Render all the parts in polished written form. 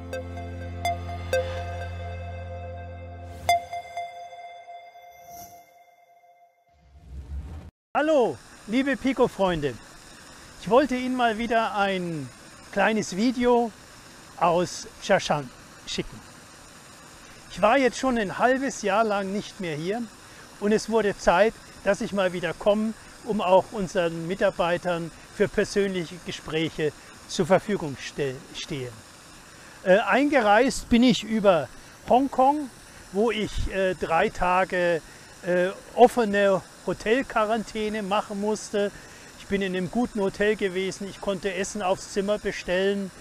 Hallo, liebe Pico-Freunde! Ich wollte Ihnen mal wieder ein kleines Video aus Chashan schicken. Ich war jetzt schon ein halbes Jahr lang nicht mehr hier und es wurde Zeit, dass ich mal wieder komme, um auch unseren Mitarbeitern für persönliche Gespräche zur Verfügung stehe. Eingereist bin ich über Hongkong, wo ich 3 Tage offene Hotelquarantäne machen musste. Ich bin in einem guten Hotel gewesen, ich konnte Essen aufs Zimmer bestellen,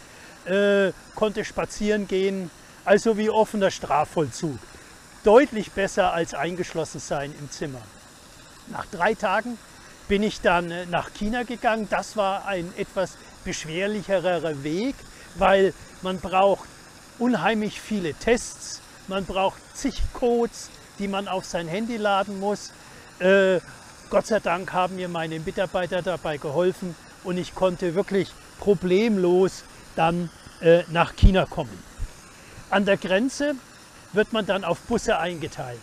konnte spazieren gehen, also wie offener Strafvollzug. Deutlich besser als eingeschlossen sein im Zimmer. Nach 3 Tagen bin ich dann nach China gegangen. Das war ein etwas beschwerlicherer Weg, weil man braucht unheimlich viele Tests, man braucht zig Codes, die man auf sein Handy laden muss. Gott sei Dank haben mir meine Mitarbeiter dabei geholfen und ich konnte wirklich problemlos dann nach China kommen. An der Grenze wird man dann auf Busse eingeteilt.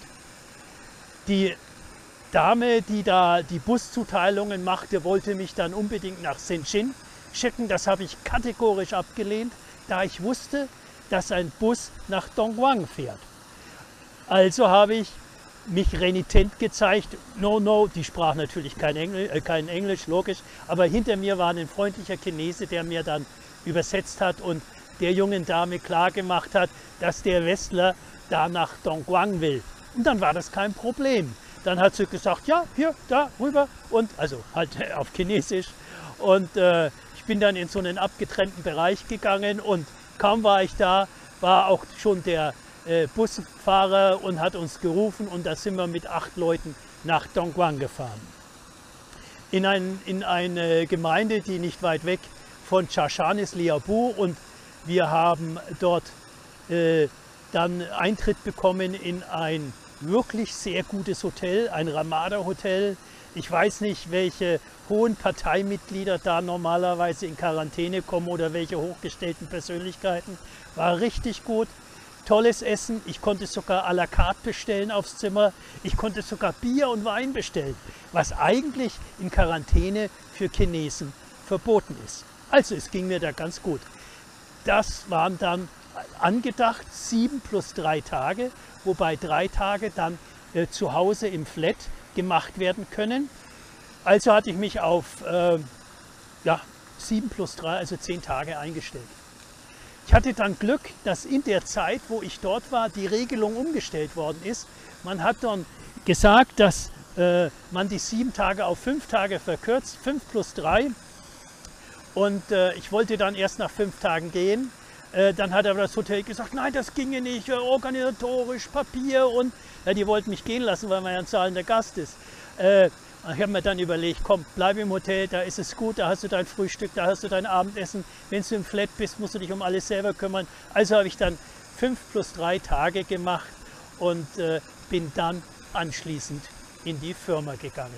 Die Dame, die da die Buszuteilungen machte, wollte mich dann unbedingt nach Shenzhen schicken. Das habe ich kategorisch abgelehnt, da ich wusste, dass ein Bus nach Dongguan fährt. Also habe ich mich renitent gezeigt. No, die sprach natürlich kein Englisch, logisch, aber hinter mir war ein freundlicher Chinese, der mir dann übersetzt hat und der jungen Dame klar gemacht hat, dass der Westler da nach Dongguan will. Und dann war das kein Problem. Dann hat sie gesagt, ja, hier, da, rüber und also halt auf Chinesisch. Und ich bin dann in so einen abgetrennten Bereich gegangen und kaum war ich da, war auch schon der Busfahrer und hat uns gerufen und da sind wir mit 8 Leuten nach Dongguan gefahren. In eine Gemeinde, die nicht weit weg von Chashan ist, Liaobu, und wir haben dort dann Eintritt bekommen in ein wirklich sehr gutes Hotel, ein Ramada-Hotel. Ich weiß nicht, welche hohen Parteimitglieder da normalerweise in Quarantäne kommen oder welche hochgestellten Persönlichkeiten. War richtig gut. Tolles Essen, ich konnte sogar à la carte bestellen aufs Zimmer, ich konnte sogar Bier und Wein bestellen, was eigentlich in Quarantäne für Chinesen verboten ist. Also es ging mir da ganz gut. Das waren dann angedacht 7 plus 3 Tage, wobei 3 Tage dann zu Hause im Flat gemacht werden können. Also hatte ich mich auf 7 plus 3, also 10 Tage eingestellt. Ich hatte dann Glück, dass in der Zeit, wo ich dort war, die Regelung umgestellt worden ist. Man hat dann gesagt, dass man die 7 Tage auf 5 Tage verkürzt, 5 plus 3. Und ich wollte dann erst nach 5 Tagen gehen. Dann hat aber das Hotel gesagt, nein, das ginge nicht, organisatorisch, Papier und ja, die wollten mich gehen lassen, weil man ja ein zahlender Gast ist. Ich habe mir dann überlegt, komm, bleib im Hotel, da ist es gut, da hast du dein Frühstück, da hast du dein Abendessen. Wenn du im Flat bist, musst du dich um alles selber kümmern. Also habe ich dann 5 plus 3 Tage gemacht und bin dann anschließend in die Firma gegangen.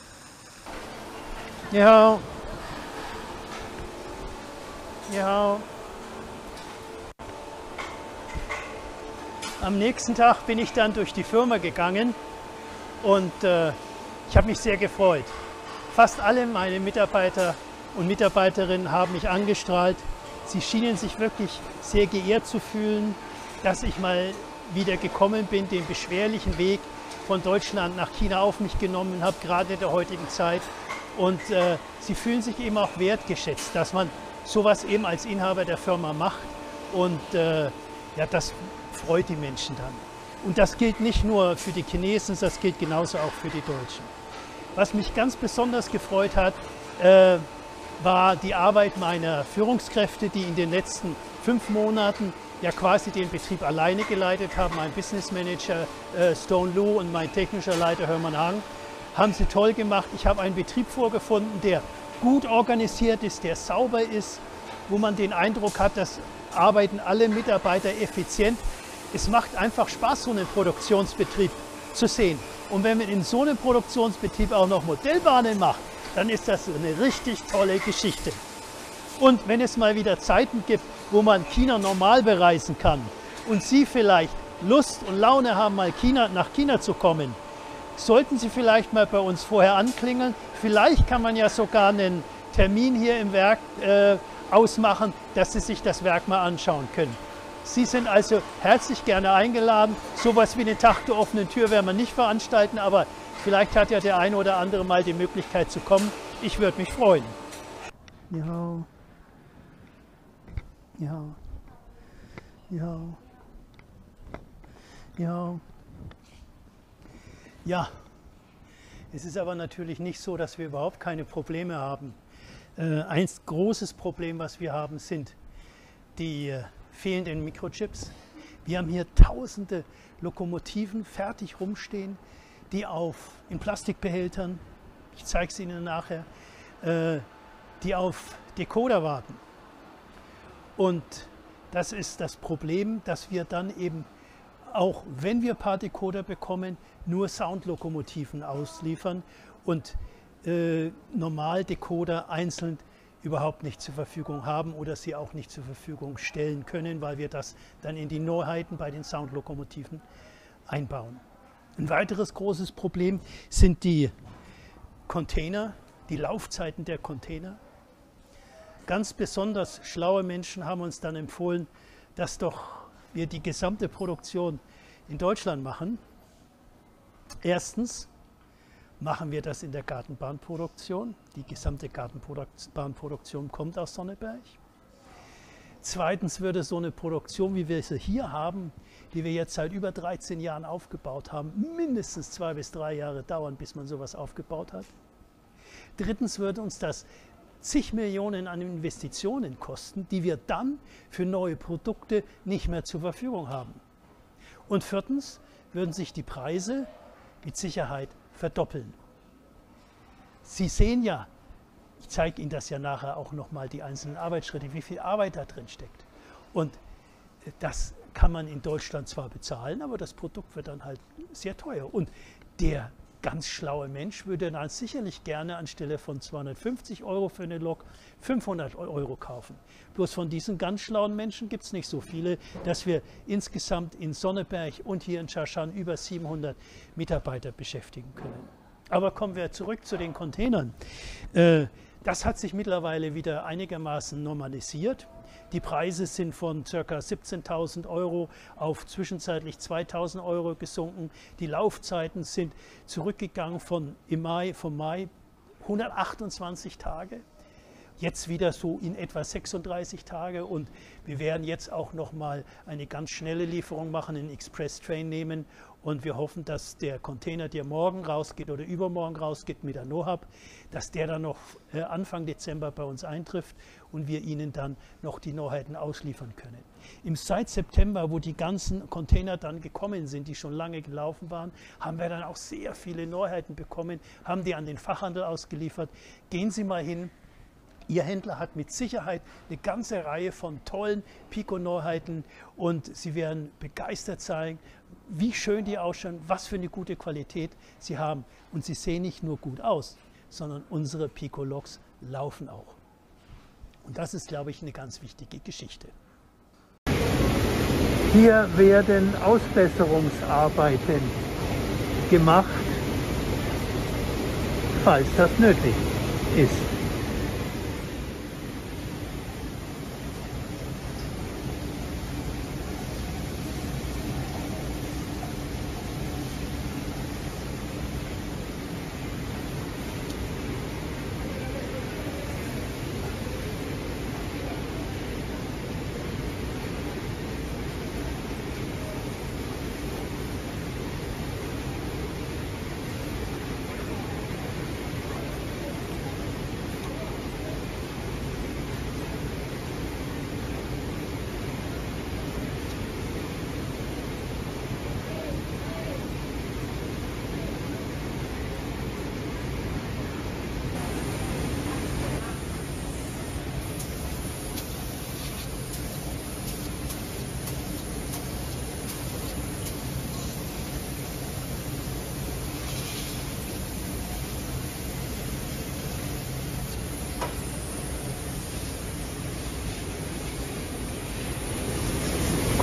Ja. Ja. Am nächsten Tag bin ich dann durch die Firma gegangen und ich habe mich sehr gefreut. Fast alle meine Mitarbeiter und Mitarbeiterinnen haben mich angestrahlt. Sie schienen sich wirklich sehr geehrt zu fühlen, dass ich mal wieder gekommen bin, den beschwerlichen Weg von Deutschland nach China auf mich genommen habe, gerade in der heutigen Zeit. Und sie fühlen sich eben auch wertgeschätzt, dass man sowas eben als Inhaber der Firma macht. Und ja, das freut die Menschen dann. Und das gilt nicht nur für die Chinesen, das gilt genauso auch für die Deutschen. Was mich ganz besonders gefreut hat, war die Arbeit meiner Führungskräfte, die in den letzten 5 Monaten ja quasi den Betrieb alleine geleitet haben. Mein Business Manager Stone Lu und mein technischer Leiter Hermann Hang haben sie toll gemacht. Ich habe einen Betrieb vorgefunden, der gut organisiert ist, der sauber ist, wo man den Eindruck hat, dass arbeiten alle Mitarbeiter effizient. Es macht einfach Spaß, so einen Produktionsbetrieb zu sehen. Und wenn man in so einem Produktionsbetrieb auch noch Modellbahnen macht, dann ist das eine richtig tolle Geschichte. Und wenn es mal wieder Zeiten gibt, wo man China normal bereisen kann und Sie vielleicht Lust und Laune haben, mal nach China zu kommen, sollten Sie vielleicht mal bei uns vorher anklingeln. Vielleicht kann man ja sogar einen Termin hier im Werk ausmachen, dass Sie sich das Werk mal anschauen können. Sie sind also herzlich gerne eingeladen. Sowas wie eine Tag der offenen Tür werden wir nicht veranstalten, aber vielleicht hat ja der eine oder andere mal die Möglichkeit zu kommen. Ich würde mich freuen. Ja. Ja. Ja. Ja. Ja. Es ist aber natürlich nicht so, dass wir überhaupt keine Probleme haben. Ein großes Problem, was wir haben, sind die fehlenden Mikrochips. Wir haben hier tausende Lokomotiven fertig rumstehen, die in Plastikbehältern, ich zeige es Ihnen nachher, die auf Decoder warten. Und das ist das Problem, dass wir dann eben, auch wenn wir ein paar Decoder bekommen, nur Soundlokomotiven ausliefern und normal Decoder einzeln überhaupt nicht zur Verfügung haben oder sie auch nicht zur Verfügung stellen können, weil wir das dann in die Neuheiten bei den Soundlokomotiven einbauen. Ein weiteres großes Problem sind die Container, die Laufzeiten der Container. Ganz besonders schlaue Menschen haben uns dann empfohlen, dass doch wir die gesamte Produktion in Deutschland machen. Erstens machen wir das in der Gartenbahnproduktion. Die gesamte Gartenbahnproduktion kommt aus Sonneberg. Zweitens würde so eine Produktion, wie wir sie hier haben, die wir jetzt seit über 13 Jahren aufgebaut haben, mindestens 2 bis 3 Jahre dauern, bis man sowas aufgebaut hat. Drittens würde uns das zig Millionen an Investitionen kosten, die wir dann für neue Produkte nicht mehr zur Verfügung haben. Und viertens würden sich die Preise mit Sicherheit verdoppeln. Sie sehen ja, ich zeige Ihnen das ja nachher auch nochmal, die einzelnen Arbeitsschritte, wie viel Arbeit da drin steckt. Und das kann man in Deutschland zwar bezahlen, aber das Produkt wird dann halt sehr teuer. Und der ganz schlaue Mensch würde dann sicherlich gerne anstelle von 250 € für eine Lok 500 € kaufen. Bloß von diesen ganz schlauen Menschen gibt es nicht so viele, dass wir insgesamt in Sonneberg und hier in Chashan über 700 Mitarbeiter beschäftigen können. Aber kommen wir zurück zu den Containern. Das hat sich mittlerweile wieder einigermaßen normalisiert. Die Preise sind von ca. 17.000 € auf zwischenzeitlich 2.000 € gesunken. Die Laufzeiten sind zurückgegangen vom Mai 128 Tage. Jetzt wieder so in etwa 36 Tage und wir werden jetzt auch noch mal eine ganz schnelle Lieferung machen, einen Express-Train nehmen und wir hoffen, dass der Container, der morgen rausgeht oder übermorgen rausgeht mit der NOHAB, dass der dann noch Anfang Dezember bei uns eintrifft und wir Ihnen dann noch die Neuheiten ausliefern können. Seit September, wo die ganzen Container dann gekommen sind, die schon lange gelaufen waren, haben wir dann auch sehr viele Neuheiten bekommen, haben die an den Fachhandel ausgeliefert. Gehen Sie mal hin. Ihr Händler hat mit Sicherheit eine ganze Reihe von tollen Pico-Neuheiten und Sie werden begeistert sein, wie schön die ausschauen, was für eine gute Qualität sie haben. Und sie sehen nicht nur gut aus, sondern unsere Pico-Loks laufen auch. Und das ist, glaube ich, eine ganz wichtige Geschichte. Hier werden Ausbesserungsarbeiten gemacht, falls das nötig ist.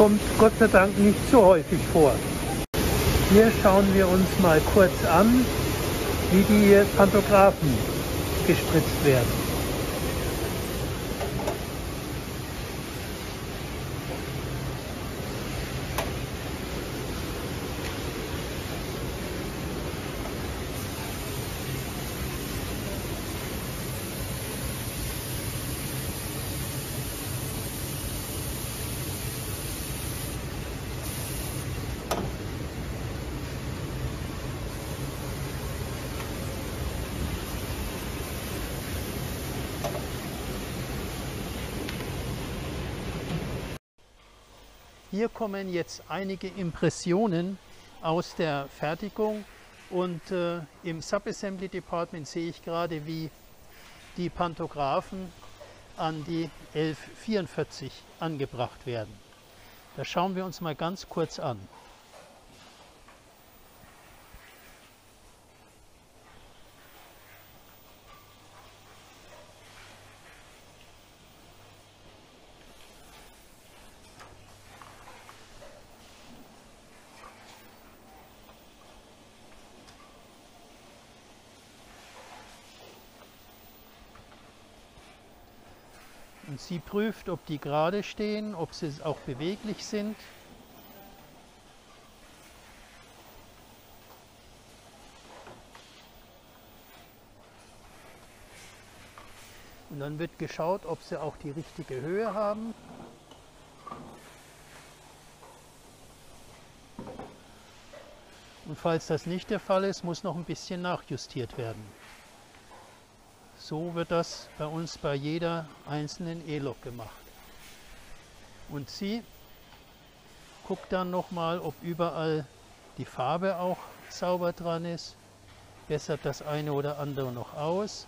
kommt Gott sei Dank nicht so häufig vor. Hier schauen wir uns mal kurz an, wie die Pantographen gespritzt werden. Hier kommen jetzt einige Impressionen aus der Fertigung und im Subassembly Department sehe ich gerade, wie die Pantographen an die 1144 angebracht werden. Das schauen wir uns mal ganz kurz an. Und sie prüft, ob die gerade stehen, ob sie auch beweglich sind. Und dann wird geschaut, ob sie auch die richtige Höhe haben. Und falls das nicht der Fall ist, muss noch ein bisschen nachjustiert werden. So wird das bei uns bei jeder einzelnen E-Lok gemacht. Und sie guckt dann nochmal, ob überall die Farbe auch sauber dran ist, bessert das eine oder andere noch aus.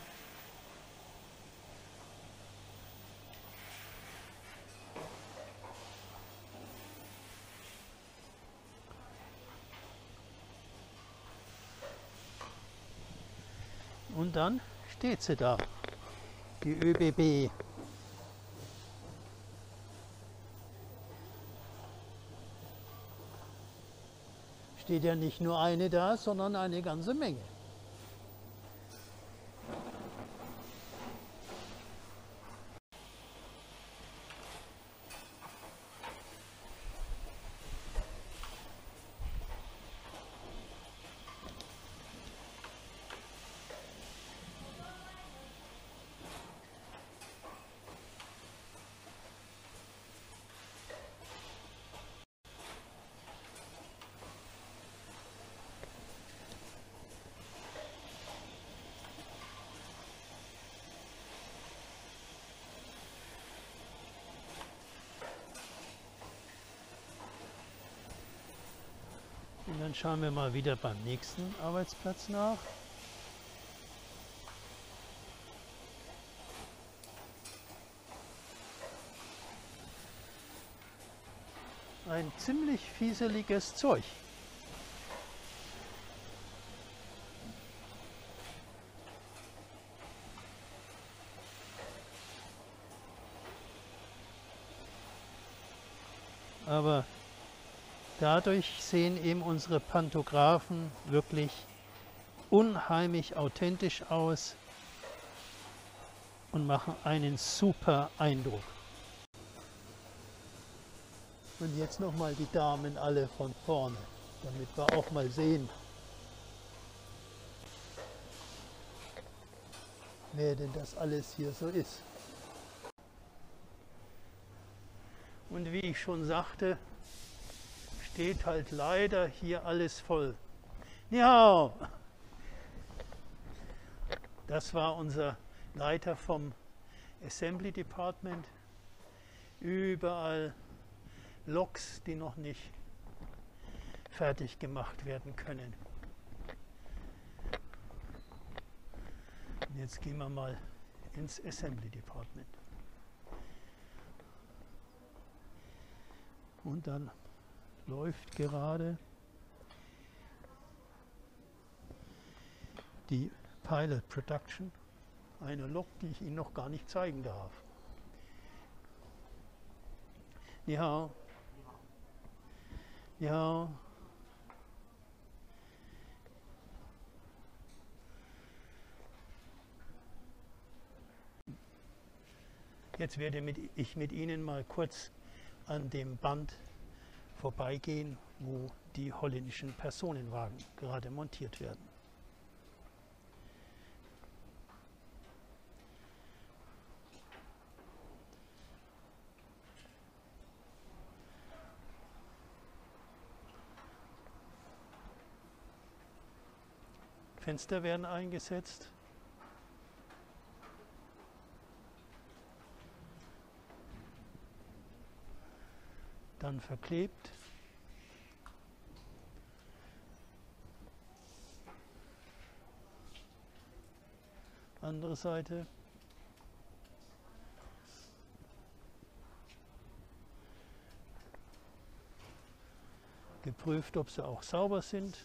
Und dann steht sie da, die ÖBB. Steht ja nicht nur eine da, sondern eine ganze Menge. Und dann schauen wir mal wieder beim nächsten Arbeitsplatz nach. Ein ziemlich fieseliges Zeug. Aber dadurch sehen eben unsere Pantographen wirklich unheimlich authentisch aus und machen einen super Eindruck. Und jetzt nochmal die Damen alle von vorne, damit wir auch mal sehen, wer denn das alles hier so ist. Und wie ich schon sagte, steht halt leider hier alles voll. Ja, das war unser Leiter vom Assembly Department. Überall Loks, die noch nicht fertig gemacht werden können. Und jetzt gehen wir mal ins Assembly Department. Und dann läuft gerade die Pilot Production, eine Lok, die ich Ihnen noch gar nicht zeigen darf. Ja, Ja. Jetzt werde ich mit Ihnen mal kurz an dem Band vorbeigehen, wo die holländischen Personenwagen gerade montiert werden. Fenster werden eingesetzt. Dann verklebt. Andere Seite. Geprüft, ob sie auch sauber sind.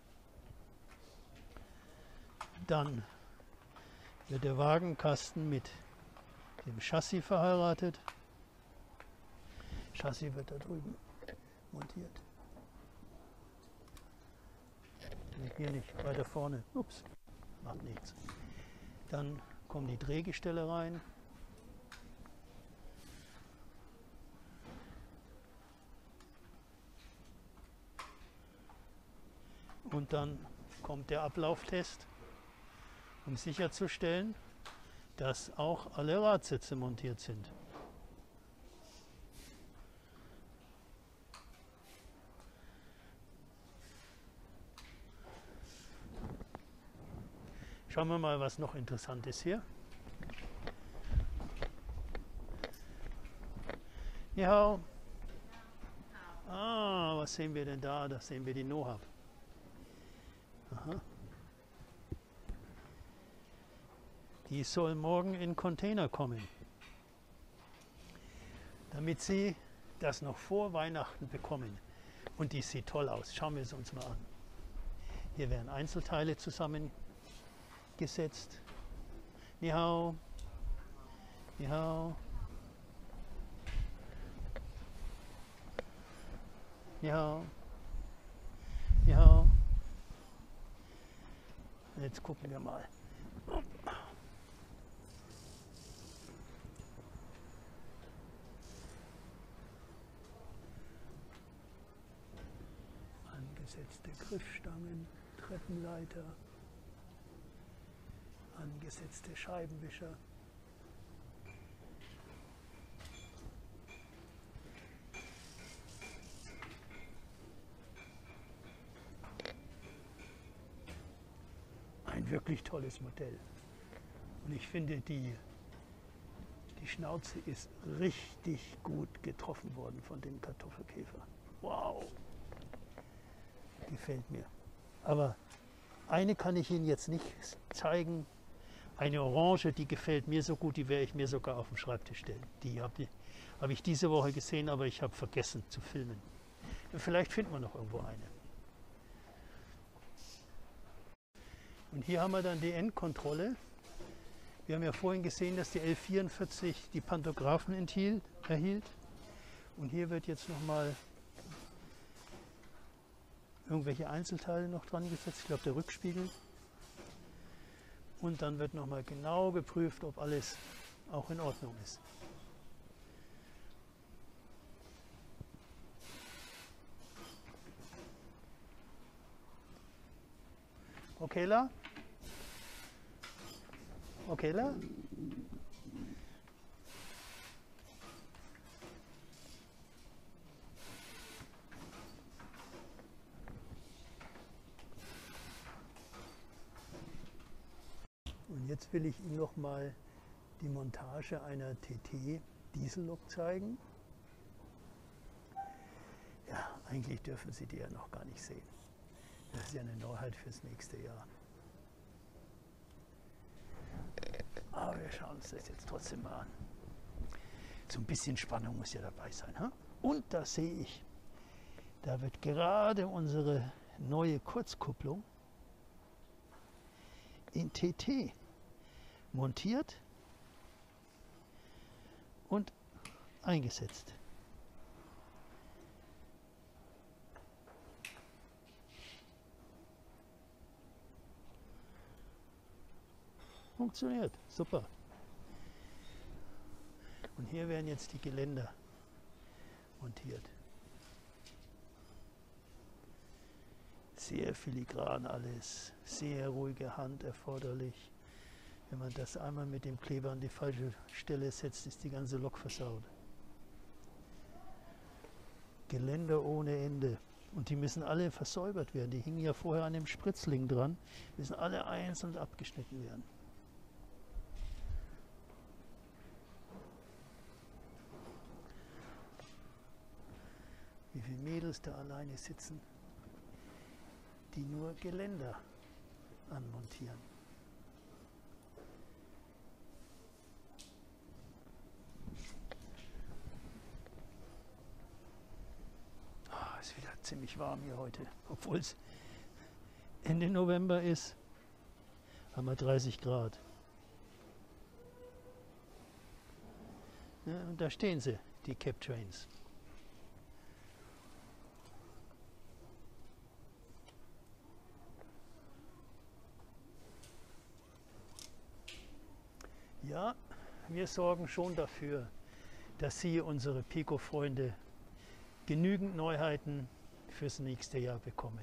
Dann wird der Wagenkasten mit dem Chassis verheiratet. Chassis wird da drüben montiert. Hier nicht, weiter vorne. Ups, macht nichts. Dann kommen die Drehgestelle rein. Und dann kommt der Ablauftest, um sicherzustellen, dass auch alle Radsitze montiert sind. Schauen wir mal, was noch interessant ist hier. Ja. Ah, was sehen wir denn da? Da sehen wir die Nohab. Aha. Die soll morgen in Container kommen, damit Sie das noch vor Weihnachten bekommen. Und die sieht toll aus. Schauen wir es uns mal an. Hier werden Einzelteile zusammengesetzt. Ni hao. Ni hao. Ni hao. Ni hao. Jetzt gucken wir mal. Angesetzte Griffstangen, Treppenleiter, angesetzte Scheibenwischer. Ein wirklich tolles Modell. Und ich finde, die Schnauze ist richtig gut getroffen worden von dem Kartoffelkäfer. Wow! Gefällt mir. Aber eine kann ich Ihnen jetzt nicht zeigen. Eine Orange, die gefällt mir so gut, die werde ich mir sogar auf den Schreibtisch stellen. Die habe ich diese Woche gesehen, aber ich habe vergessen zu filmen. Vielleicht finden wir noch irgendwo eine. Und hier haben wir dann die Endkontrolle. Wir haben ja vorhin gesehen, dass die L44 die Pantographen erhielt. Und hier wird jetzt nochmal irgendwelche Einzelteile noch dran gesetzt. Ich glaube, der Rückspiegel. Und dann wird nochmal genau geprüft, ob alles auch in Ordnung ist. Okay, La? Okay, La? Und jetzt will ich Ihnen noch mal die Montage einer TT Diesellok zeigen. Ja, eigentlich dürfen Sie die ja noch gar nicht sehen. Das ist ja eine Neuheit fürs nächste Jahr. Aber wir schauen uns das jetzt trotzdem mal an. So ein bisschen Spannung muss ja dabei sein. Ha? Und da sehe ich, da wird gerade unsere neue Kurzkupplung in TT montiert und eingesetzt. funktioniert. Super. Und hier werden jetzt die Geländer montiert. Sehr filigran alles, sehr ruhige Hand erforderlich. Wenn man das einmal mit dem Kleber an die falsche Stelle setzt, ist die ganze Lok versaut. Geländer ohne Ende. Und die müssen alle versäubert werden. Die hingen ja vorher an dem Spritzling dran. Die müssen alle einzeln abgeschnitten werden. Wie viele Mädels da alleine sitzen, die nur Geländer anmontieren. Es ist wieder ziemlich warm hier heute, obwohl es Ende November ist, haben wir 30 Grad. Ja, und da stehen sie, die Cap Trains. Ja, wir sorgen schon dafür, dass Sie, unsere Pico-Freunde, genügend Neuheiten fürs nächste Jahr bekommen.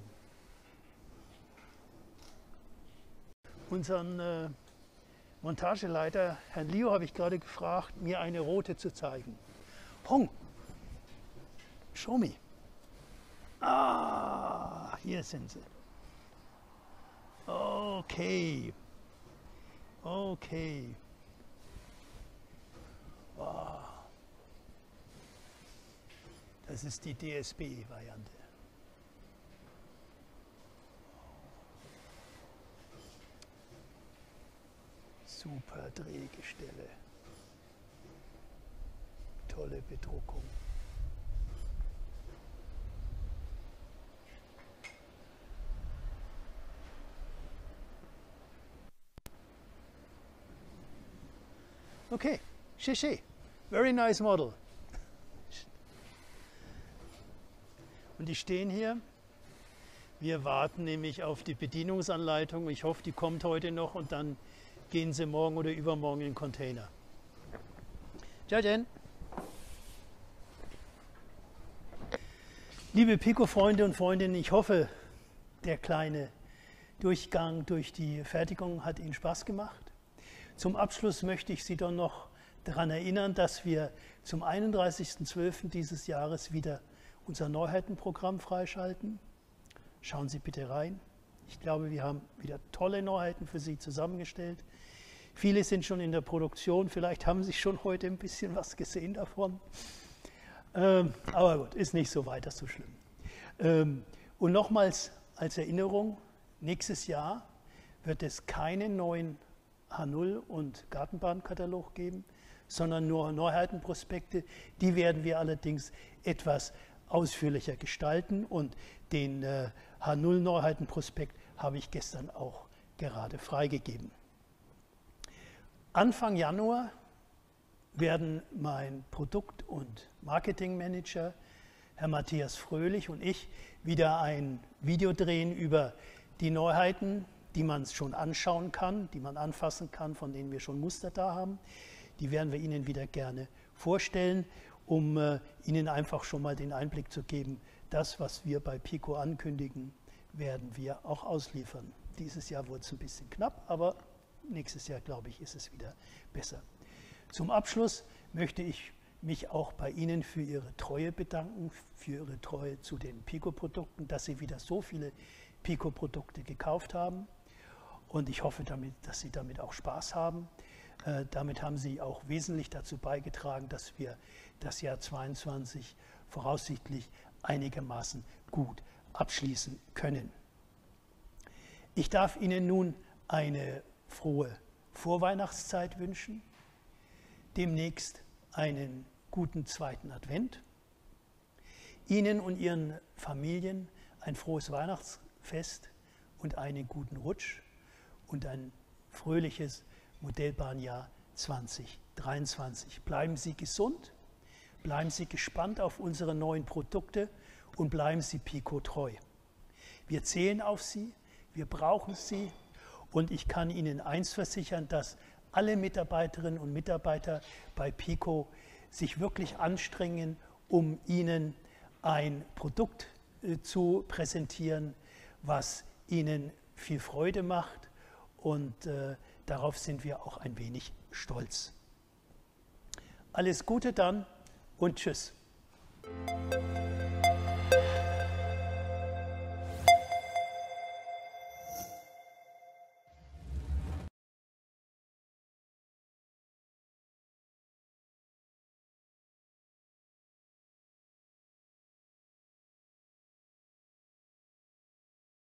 Unseren Montageleiter, Herrn Leo, habe ich gerade gefragt, mir eine rote zu zeigen. Hong, show me. Ah, hier sind sie. Okay. Okay. Wow. Das ist die DSB-Variante. Super Drehgestelle. Tolle Bedruckung. Okay, Shishi, very nice model. Und die stehen hier. Wir warten nämlich auf die Bedienungsanleitung. Ich hoffe, die kommt heute noch und dann gehen sie morgen oder übermorgen in den Container. Ciao, Jen. Liebe Pico-Freunde und Freundinnen, ich hoffe, der kleine Durchgang durch die Fertigung hat Ihnen Spaß gemacht. Zum Abschluss möchte ich Sie doch noch daran erinnern, dass wir zum 31.12. dieses Jahres wieder unser Neuheitenprogramm freischalten. Schauen Sie bitte rein. Ich glaube, wir haben wieder tolle Neuheiten für Sie zusammengestellt. Viele sind schon in der Produktion. Vielleicht haben Sie schon heute ein bisschen was gesehen davon. Aber gut, ist nicht so weiter so schlimm. Und nochmals als Erinnerung, nächstes Jahr wird es keinen neuen H0 und Gartenbahnkatalog geben, sondern nur Neuheitenprospekte. Die werden wir allerdings etwas ausführlicher gestalten und den H0 Neuheitenprospekt habe ich gestern auch gerade freigegeben. Anfang Januar werden mein Produkt- und Marketingmanager, Herr Matthias Fröhlich, und ich wieder ein Video drehen über die Neuheiten, die man schon anschauen kann, die man anfassen kann, von denen wir schon Muster da haben. Die werden wir Ihnen wieder gerne vorstellen, um Ihnen einfach schon mal den Einblick zu geben, das, was wir bei Pico ankündigen, werden wir auch ausliefern. Dieses Jahr wurde es ein bisschen knapp, aber nächstes Jahr, glaube ich, ist es wieder besser. Zum Abschluss möchte ich mich auch bei Ihnen für Ihre Treue bedanken, für Ihre Treue zu den Pico-Produkten, dass Sie wieder so viele Pico-Produkte gekauft haben. Und ich hoffe, dass Sie damit auch Spaß haben. Damit haben Sie auch wesentlich dazu beigetragen, dass wir das Jahr 2022 voraussichtlich einigermaßen gut abschließen können. Ich darf Ihnen nun eine frohe Vorweihnachtszeit wünschen, demnächst einen guten zweiten Advent, Ihnen und Ihren Familien ein frohes Weihnachtsfest und einen guten Rutsch und ein fröhliches Modellbahnjahr 2023. Bleiben Sie gesund, bleiben Sie gespannt auf unsere neuen Produkte und bleiben Sie Pico treu. Wir zählen auf Sie, wir brauchen Sie Und ich kann Ihnen eins versichern, dass alle Mitarbeiterinnen und Mitarbeiter bei Pico sich wirklich anstrengen, um Ihnen ein Produkt zu präsentieren, was Ihnen viel Freude macht. Und darauf sind wir auch ein wenig stolz. Alles Gute dann und tschüss.